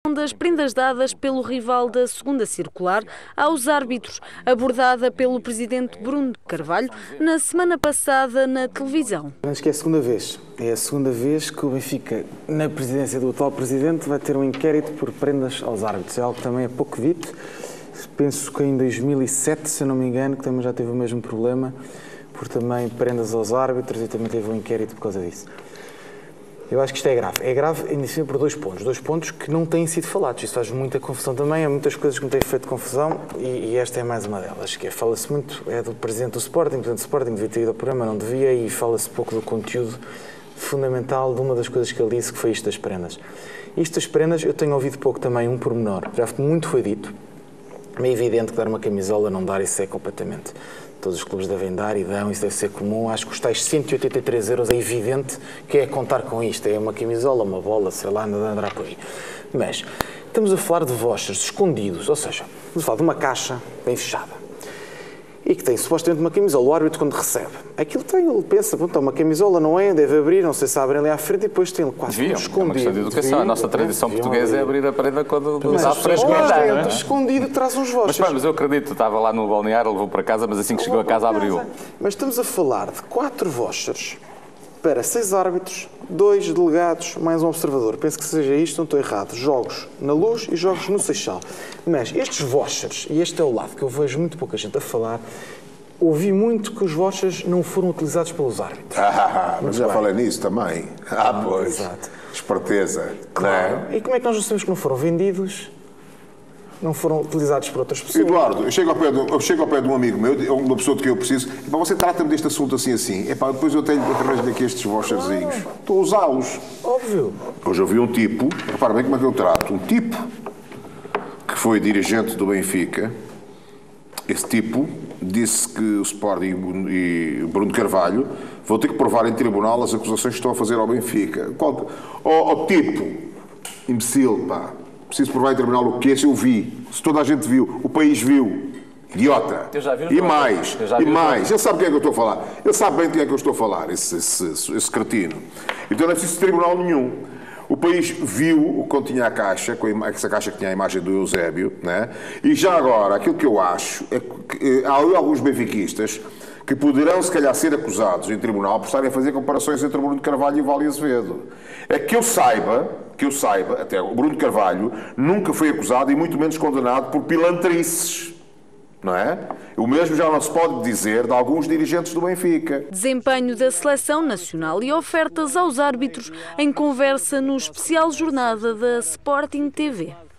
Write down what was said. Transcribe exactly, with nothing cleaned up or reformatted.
das prendas dadas pelo rival da segunda circular aos árbitros, abordada pelo presidente Bruno Carvalho na semana passada na televisão. Acho que é a segunda vez. É a segunda vez que o Benfica, na presidência do atual presidente, vai ter um inquérito por prendas aos árbitros. É algo que também é pouco dito. Penso que em dois mil e sete, se eu não me engano, que também já teve o mesmo problema, por também prendas aos árbitros, e também teve um inquérito por causa disso. Eu acho que isto é grave. É grave, ainda assim, por dois pontos. Dois pontos que não têm sido falados. Isto faz muita confusão também. Há muitas coisas que me têm feito confusão e, e esta é mais uma delas. Que é, fala-se muito, é do presidente do Sporting, o presidente do Sporting devia ter ido ao programa, não devia, e fala-se pouco do conteúdo fundamental de uma das coisas que ele disse, que foi isto das prendas. Isto das prendas, eu tenho ouvido pouco também, um pormenor. Já muito foi dito. É evidente que dar uma camisola, não dar, isso é completamente... Todos os clubes devem dar e dão, isso deve ser comum. Acho que os tais cento e oitenta e três euros é evidente que é contar com isto. É uma camisola, uma bola, sei lá, nada andará por aí. Mas estamos a falar de vouchers escondidos, ou seja, estamos a falar de uma caixa bem fechada e que tem supostamente uma camisola. O árbitro, quando recebe, aquilo tem, ele pensa, pronto, uma camisola, não é? Deve abrir, não sei se abrem ali à frente e depois tem quase Deviam, escondido. é uma questão de educação. Deviam, a nossa tradição deviam, portuguesa deviam. é abrir a prenda quando Mas há fresco. é? Escondido traz uns vouchers. Mas, pá, mas eu acredito, estava lá no balneário, levou para casa, mas assim que chegou a casa abriu. Mas estamos a falar de quatro vouchers para seis árbitros, dois delegados, mais um observador. Penso que seja isto, não estou errado. Jogos na Luz e jogos no Seixal. Mas estes vouchers, e este é o lado que eu vejo muito pouca gente a falar, ouvi muito que os vouchers não foram utilizados pelos árbitros. Ah, mas já falei nisso também. Ah, pois. Exato. Esperteza. Claro. E como é que nós sabemos que não foram vendidos? Não foram utilizados por outras pessoas? Eduardo, eu chego ao pé de, eu chego ao pé de um amigo meu, uma pessoa de que eu preciso, e para você trata-me deste assunto assim assim. Epá, depois eu tenho através daqui estes voucherzinhos. Estou a usá-los. Óbvio. Hoje eu vi um tipo, repara bem como é que eu trato, um tipo que foi dirigente do Benfica. Esse tipo disse que o Sporting e o Bruno Carvalho vão ter que provar em tribunal as acusações que estão a fazer ao Benfica. Qual, oh, oh, tipo, imbecil, pá. Preciso provar em tribunal o que é, se eu vi, se toda a gente viu, o país viu. Idiota. Eu já vi e mais, eu já vi e mais. Ele sabe de quem é que eu estou a falar. Ele sabe bem de quem é que eu estou a falar, esse, esse, esse, esse cretino. Então não é preciso de tribunal nenhum. O país viu o que continha a caixa, com a, essa caixa que tinha a imagem do Eusébio, né? E já agora, aquilo que eu acho é que há alguns benfiquistas que poderão, se calhar, ser acusados em tribunal por estarem a fazer comparações entre o Bruno Carvalho e o Vale Azevedo. É que eu saiba, que eu saiba, até o Bruno Carvalho nunca foi acusado e muito menos condenado por pilantrices. Não é? O mesmo já não se pode dizer de alguns dirigentes do Benfica. Desempenho da Seleção Nacional e ofertas aos árbitros em conversa no especial jornada da Sporting T V.